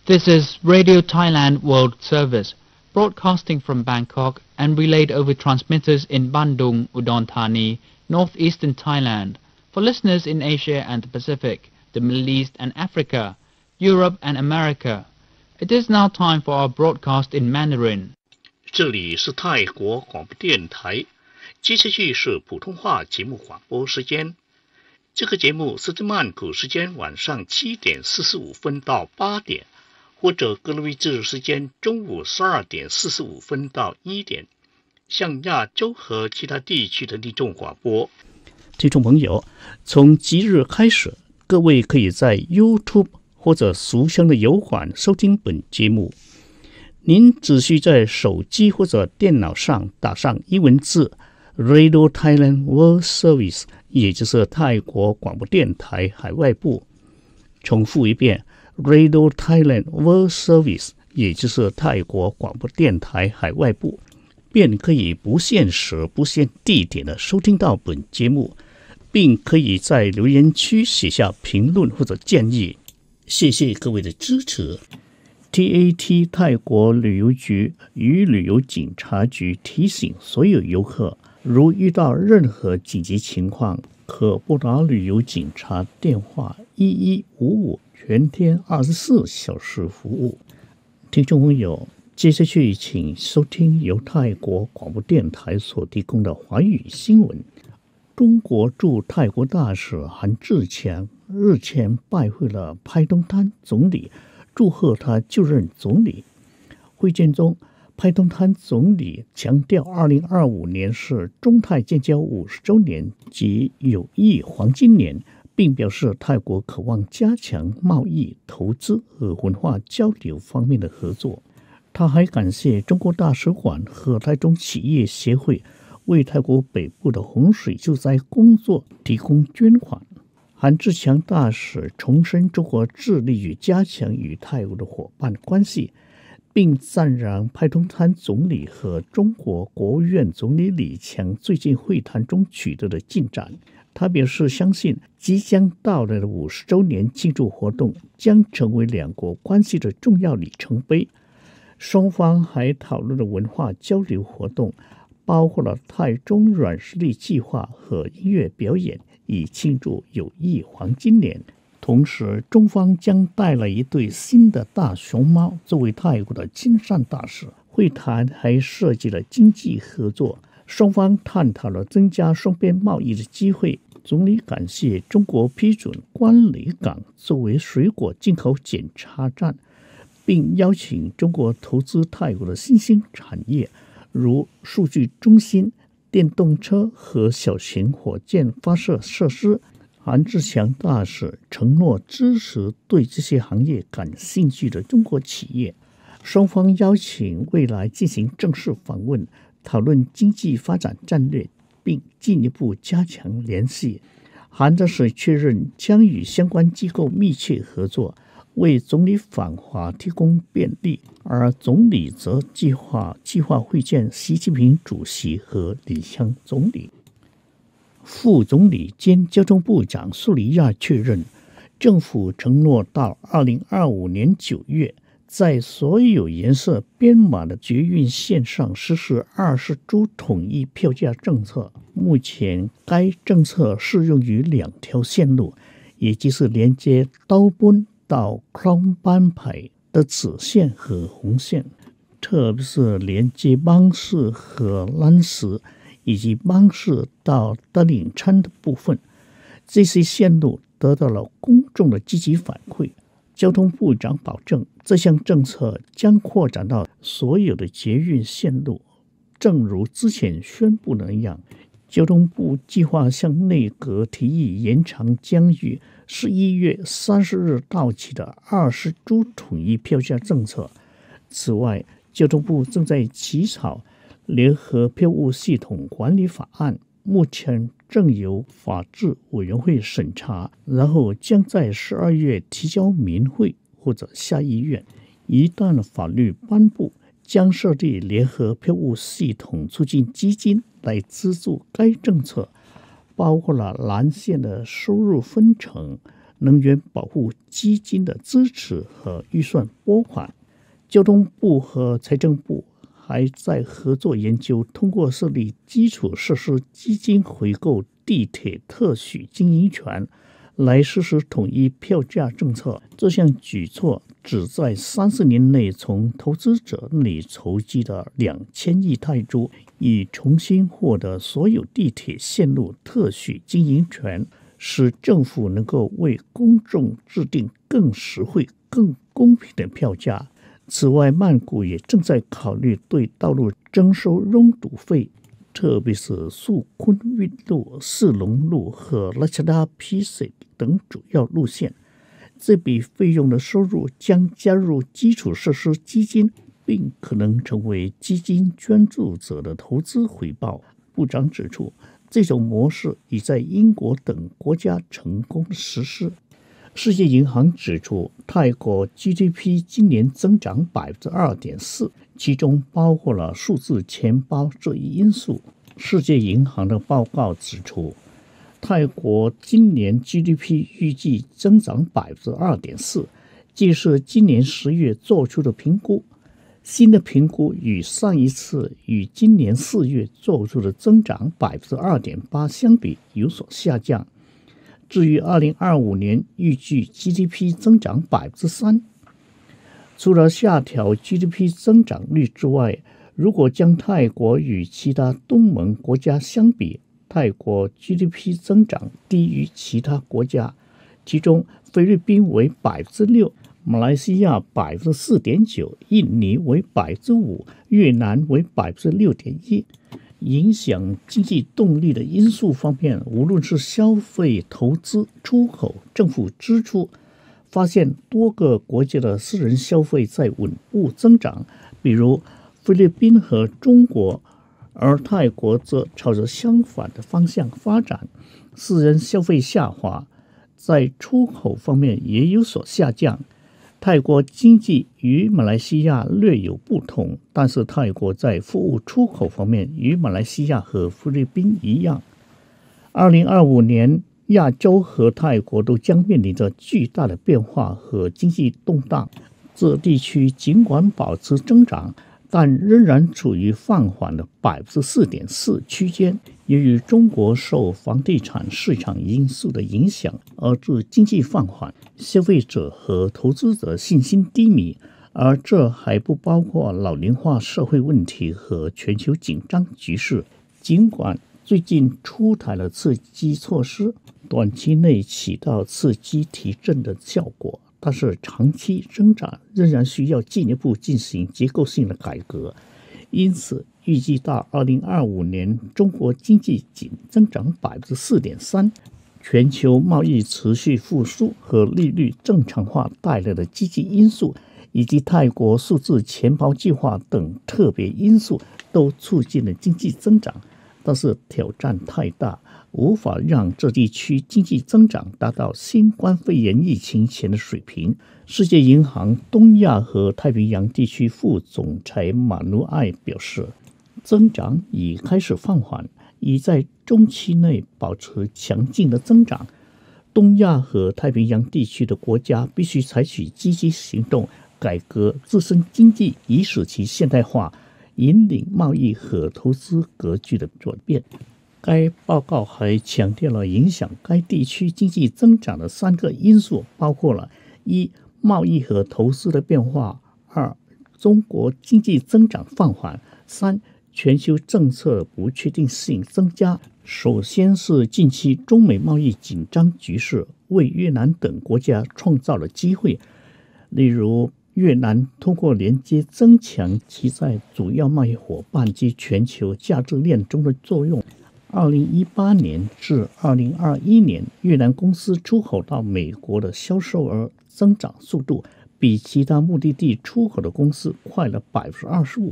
This is Radio Thailand World Service, broadcasting from Bangkok and relayed over transmitters in Bandung, Udon Thani, northeastern Thailand, for listeners in Asia and the Pacific, the Middle East and Africa, Europe and America. It is now time for our broadcast in Mandarin. 这里是泰国广播电台，接下去是普通话节目广播时间。这个节目是在曼谷时间晚上7点45分到8点，或者格林威治时间中午12点45分到1点，向亚洲和其他地区的听众广播。 听众朋友，从即日开始，各位可以在 YouTube 或者俗称的油管收听本节目。您只需在手机或者电脑上打上英文字 Radio Thailand World Service， 也就是泰国广播电台海外部。重复一遍 Radio Thailand World Service， 也就是泰国广播电台海外部，便可以不限时不限地点的收听到本节目，并可以在留言区写下评论或者建议。谢谢各位的支持。TAT 泰国旅游局与旅游警察局提醒所有游客，如遇到任何紧急情况，可拨打旅游警察电话1155，全天24小时服务。听众朋友，接下去请收听由泰国广播电台所提供的华语新闻。中国驻泰国大使韩志强日前拜会了拍东滩总理，祝贺他就任总理。会见中，拍东滩总理强调2025年是中泰建交50周年及友谊黄金年，并表示泰国渴望加强贸易、投资和文化交流方面的合作。他还感谢中国大使馆和台中企业协会为泰国北部的洪水救灾工作提供捐款。韩志强大使重申中国致力于加强与泰国的伙伴关系，并赞扬拍东滩总理和中国国务院总理李强最近会谈中取得的进展。他表示相信即将到来的50周年庆祝活动将成为两国关系的重要里程碑。双方还讨论了文化交流活动，包括了泰中软实力计划和音乐表演，以庆祝友谊黄金年。同时，中方将带来一对新的大熊猫作为泰国的亲善大使。会谈还涉及了经济合作，双方探讨了增加双边贸易的机会。总理感谢中国批准关雷港作为水果进口检查站，并邀请中国投资泰国的新兴产业，如数据中心、电动车和小型火箭发射设施。韩志强大使承诺支持对这些行业感兴趣的中国企业。双方邀请未来进行正式访问，讨论经济发展战略，并进一步加强联系。韩大使确认将与相关机构密切合作，为总理访华提供便利，而总理则计划会见习近平主席和李强总理。副总理兼交通部长苏里亚确认，政府承诺到2025年9月，在所有颜色编码的捷运线上实施20铢统一票价政策。目前该政策适用于2条线路，也就是连接刀奔到康班牌的紫线和红线，特别是连接邦市和兰石以及邦市到德岭川的部分。这些线路得到了公众的积极反馈。交通部长保证，这项政策将扩展到所有的捷运线路。正如之前宣布的那样，交通部计划向内阁提议延长将于11月30日到期的20铢统一票价政策。此外，交通部正在起草联合票务系统管理法案，目前正由法制委员会审查，然后将在12月提交民会或者下议院。一旦法律颁布，将设立联合票务系统促进基金来资助该政策，包括了蓝线的收入分成、 能源保护基金的支持和预算拨款。交通部和财政部还在合作研究，通过设立基础设施基金回购地铁特许经营权，来实施统一票价政策。这项举措旨在30年内从投资者那里筹集的2000亿泰铢，以重新获得所有地铁线路特许经营权，使政府能够为公众制定更实惠、更公平的票价。此外，曼谷也正在考虑对道路征收拥堵费，特别是素坤运路、四龙路和拉恰达皮塞等主要路线。这笔费用的收入将加入基础设施基金，并可能成为基金捐助者的投资回报。部长指出，这种模式已在英国等国家成功实施。世界银行指出，泰国 GDP 今年增长 2.4%， 其中包括了数字钱包这一因素。世界银行的报告指出，泰国今年 GDP 预计增长 2.4%， 这是今年10月做出的评估。新的评估与上一次与今年4月做出的增长 2.8% 相比有所下降。至于2025年预计 GDP 增长 3%。 除了下调 GDP 增长率之外，如果将泰国与其他东盟国家相比，泰国 GDP 增长低于其他国家，其中菲律宾为 6%， 马来西亚 4.9%， 印尼为 5%， 越南为 6.1%。影响经济动力的因素方面，无论是消费、投资、出口、政府支出，发现多个国家的私人消费在稳步增长，比如菲律宾和中国，而泰国则朝着相反的方向发展，私人消费下滑，在出口方面也有所下降。泰国经济与马来西亚略有不同，但是泰国在服务出口方面与马来西亚和菲律宾一样。2025年，亚洲和泰国都将面临着巨大的变化和经济动荡。这地区尽管保持增长，但仍然处于放缓的 4.4% 区间。由于中国受房地产市场因素的影响而致经济放缓，消费者和投资者信心低迷，而这还不包括老龄化社会问题和全球紧张局势。尽管最近出台了刺激措施，短期内起到刺激提振的效果，但是长期增长仍然需要进一步进行结构性的改革。因此预计到2025年，中国经济仅增长 4.3%， 全球贸易持续复苏和利率正常化带来的积极因素，以及泰国数字钱包计划等特别因素都促进了经济增长，但是挑战太大，无法让这地区经济增长达到新冠肺炎疫情前的水平。世界银行东亚和太平洋地区副总裁马努埃表示，增长已开始放缓，已在中期内保持强劲的增长。东亚和太平洋地区的国家必须采取积极行动，改革自身经济，以使其现代化，引领贸易和投资格局的转变。该报告还强调了影响该地区经济增长的3个因素，包括了1、贸易和投资的变化； 2、中国经济增长放缓； 3、全球政策不确定性增加。首先是近期中美贸易紧张局势为越南等国家创造了机会，例如越南通过连接增强其在主要贸易伙伴及全球价值链中的作用。2018年至2021年，越南公司出口到美国的销售额增长速度比其他目的地出口的公司快了 25%。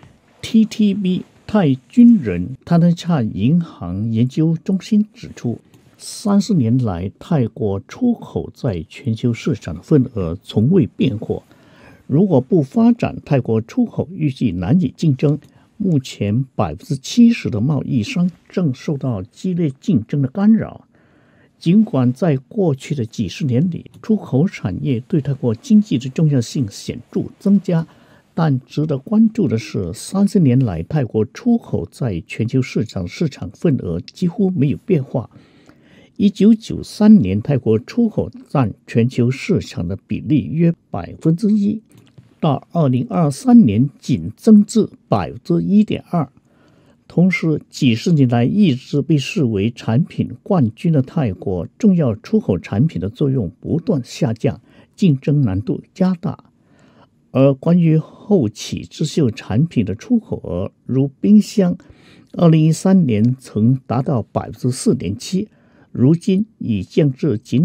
TTB 泰军人他南恰银行研究中心指出，30年来泰国出口在全球市场的份额从未变过。如果不发展泰国出口，预计难以竞争。目前 70% 的贸易商正受到激烈竞争的干扰。 尽管在过去的几十年里，出口产业对泰国经济的重要性显著增加，但值得关注的是，30年来泰国出口在全球市场份额几乎没有变化。1993年，泰国出口占全球市场的比例约1%，到2023年仅增至1.2%。同时，几十年来一直被视为产品冠军的泰国，重要出口产品的作用不断下降，竞争难度加大。而关于后起之秀产品的出口额，如冰箱，2013年曾达到4.7%，如今已降至仅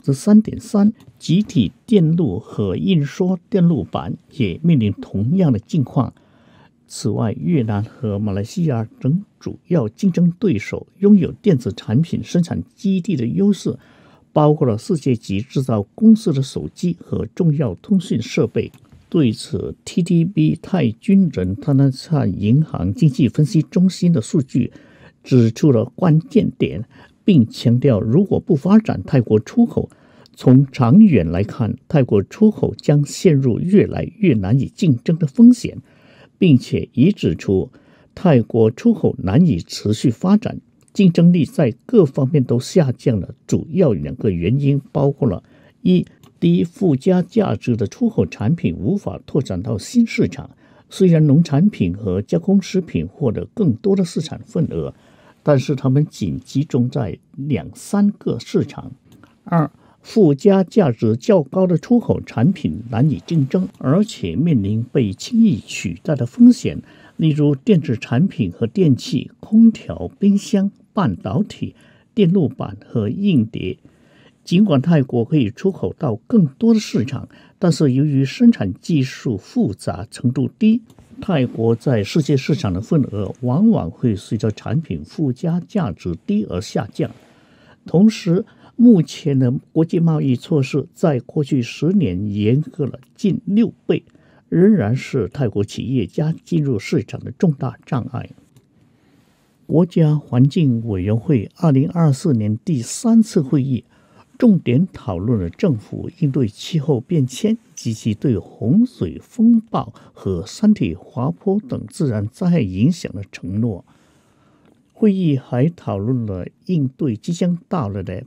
3.3%。集体电路和印刷电路板也面临同样的境况。此外，越南和马来西亚等主要竞争对手拥有电子产品生产基地的优势，包括了世界级制造公司的手机和重要通讯设备。对此 ，TTB 泰军人他那灿银行经济分析中心的数据指出了关键点，并强调，如果不发展泰国出口，从长远来看，泰国出口将陷入越来越难以竞争的风险。并且已指出，泰国出口难以持续发展，竞争力在各方面都下降了。主要2个原因包括了：一、低附加价值的出口产品无法拓展到新市场，虽然农产品和加工食品获得更多的市场份额，但是它们仅集中在2-3个市场。二、附加价值较高的出口产品难以竞争，而且面临被轻易取代的风险，例如电子产品和电器、空调、冰箱、半导体、电路板和硬碟。尽管泰国可以出口到更多的市场，但是由于生产技术复杂程度低，泰国在世界市场的份额往往会随着产品附加价值低而下降。同时，目前的国际贸易措施在过去10年严格了近6倍，仍然是泰国企业家进入市场的重大障碍。国家环境委员会2024年第3次会议重点讨论了政府应对气候变迁及其对洪水、风暴和山体滑坡等自然灾害影响的承诺。会议还讨论了应对即将到来的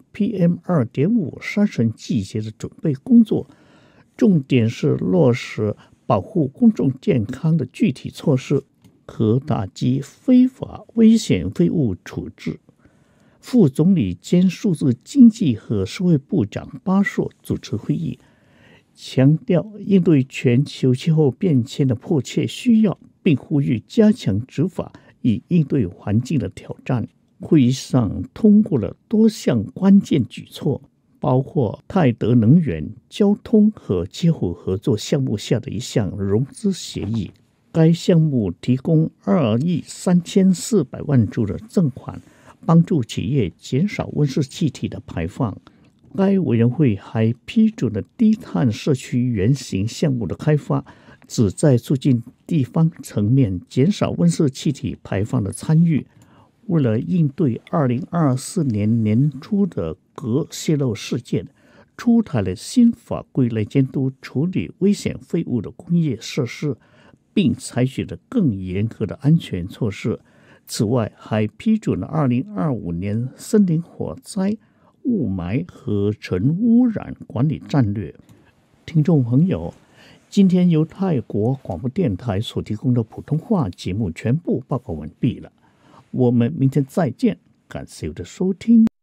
PM2.5 沙尘季节的准备工作，重点是落实保护公众健康的具体措施和打击非法危险废物处置。副总理兼数字经济和社会部长巴硕主持会议，强调应对全球气候变迁的迫切需要，并呼吁加强执法以应对环境的挑战。会议上通过了多项关键举措，包括泰德能源、交通和气候合作项目下的一项融资协议。该项目提供2亿3400万铢的赠款，帮助企业减少温室气体的排放。该委员会还批准了低碳社区原型项目的开发，旨在促进地方层面减少温室气体排放的参与。为了应对2024年年初的核泄漏事件，出台了新法规来监督处理危险废物的工业设施，并采取了更严格的安全措施。此外，还批准了2025年森林火灾、雾霾和尘污染管理战略。听众朋友，今天由泰国广播电台所提供的普通话节目全部报告完毕了，我们明天再见，感谢您的收听。